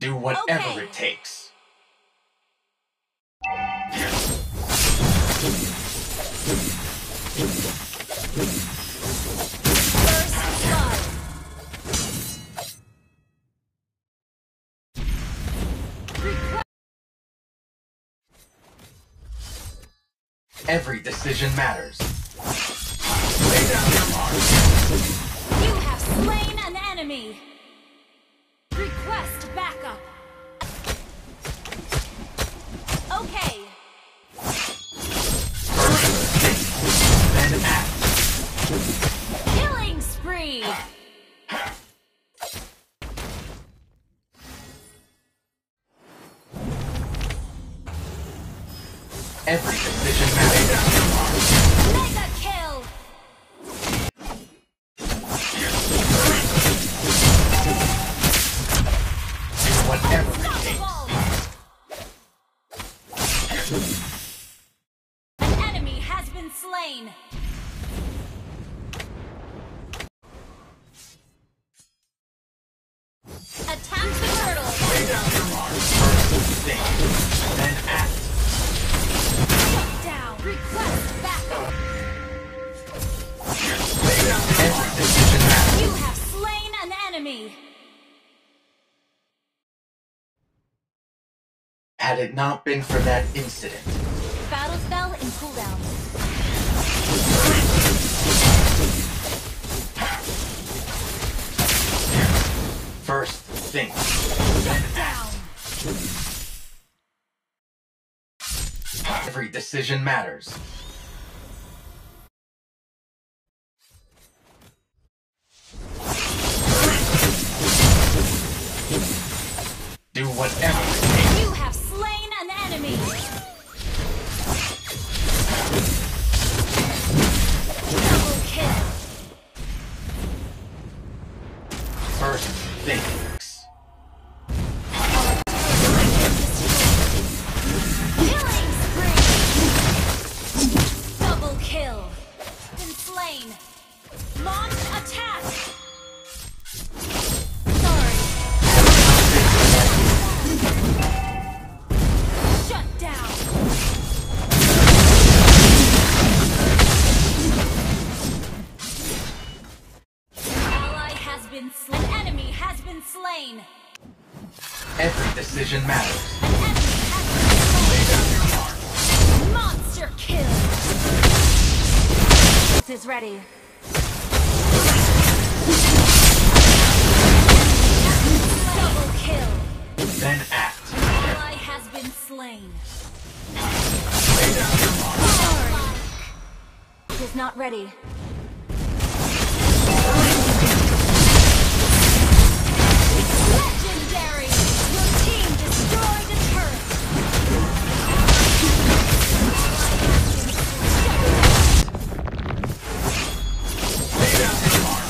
Do whatever it takes. First blood. Every decision matters. Lay down your mark. You have slain an enemy. Request backup. Okay. Then act. Killing spree. Every decision matters. Mega kill. Do whatever it Unstoppable. takes. An enemy has been slain. Attack the turtle. Lay down your mark. First think, then act. Shut down. Request backup. Lay down your mark. Every decision matters. You have slain an enemy. Had it not been for that incident, Battle spell in cooldown. first think, then Down. act. Every decision matters. Do whatever it takes. You have slain an enemy. Double kill. First think. Killing spree. Double kill. Been slain. Launch attack. Sorry. Shut down. Ally has been slain. An enemy has been slain. Every decision matters. An enemy has Lay been down your mark. slain. Monster kill. This is ready. Double kill. Then act. Ally has been slain. Lay down your mark. It is not ready. Legendary! Your team destroyed a turret. Lay down your mark.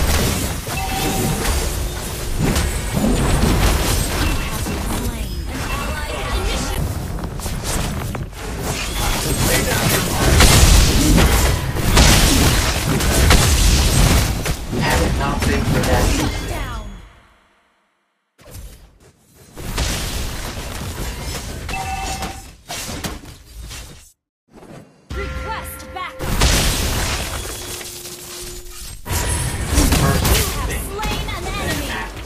Slain. An ally initiated. Lay down your mark. Had it not been for that Shut incident, down. Request backup. first You have think, slain an then enemy. act.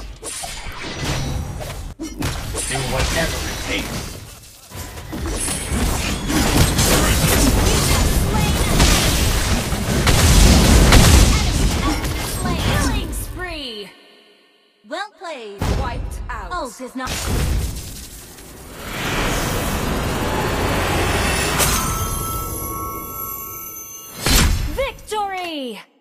Do whatever it takes. Killing spree. Well played. Wiped out. Ult is not. Victory!